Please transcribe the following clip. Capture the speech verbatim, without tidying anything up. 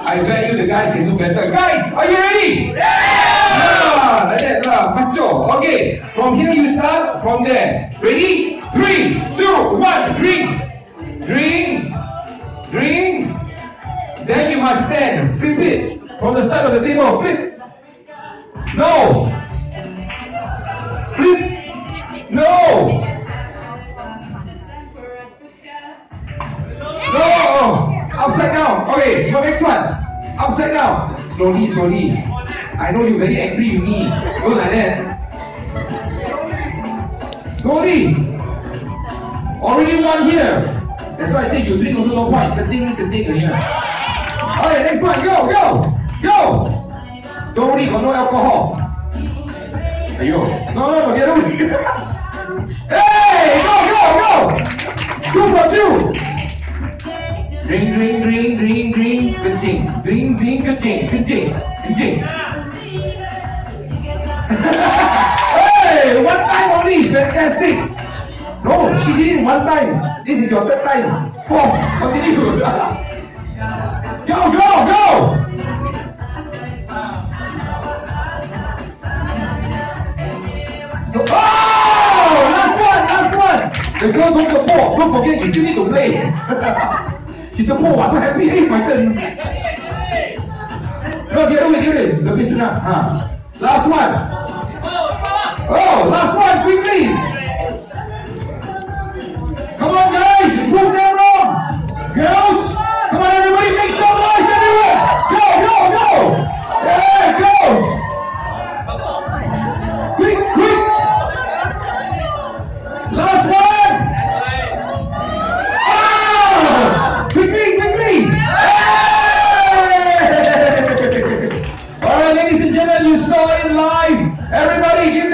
I bet you the guys can do better. Guys, are you ready? Yeah! Like that lah, macho. Okay, from here you start, from there. Ready? Three, two, one, drink. Drink. Drink. Then you must stand. Flip it. From the side of the table, flip. No. Flip. No. No. Upside down. Okay, for next one. Upside down. Slowly, slowly. I know you're very angry with me. Don't like that. Slowly. Already one here. That's why I say you drink also no point. Kecing is kecing here. Alright, next one. Go, go, go. Don't worry, got no alcohol. Ayo. No, no, no, get away. Hey, go, go, go. Two for two. Drink, drink, drink, drink, drink, kecing. Drink, drink, kecing, kecing, kecing. Hey, one time only. Fantastic. No, she did it one time. This is your third time. Fourth. Continue. Go, go, go. So, oh, last one, last one. The girl took the ball. Don't forget, you still need to play. She took the ball. Was so happy. Hey, my turn. No, get away, get away. Lebih senang. Ha. Last one. Oh, last one, quickly. Come on, guys, prove them wrong. Girls, come on, everybody, make some noise everywhere. Go, go, go. Hey, girls. Quick, quick. Last one. Ah! Quickly, quickly. Hey! All right, ladies and gentlemen, you saw it live. Everybody, give